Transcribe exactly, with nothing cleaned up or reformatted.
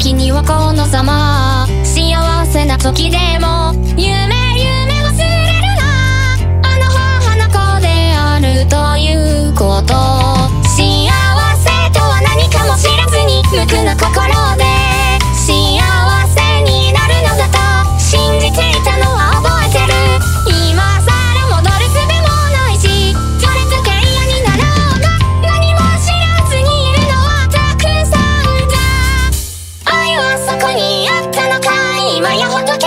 時にはこのざま、幸せな時でも夢夢忘れるな、あの母の子であるということ。幸せとは何かも知らずに無垢な心で幸せになるのだと信じていたのは覚えてる。今さら戻る術もないし、それつけ嫌になろうが何も知らずにいるのはたくさんだ。愛はそこにあったのか、今やほどけ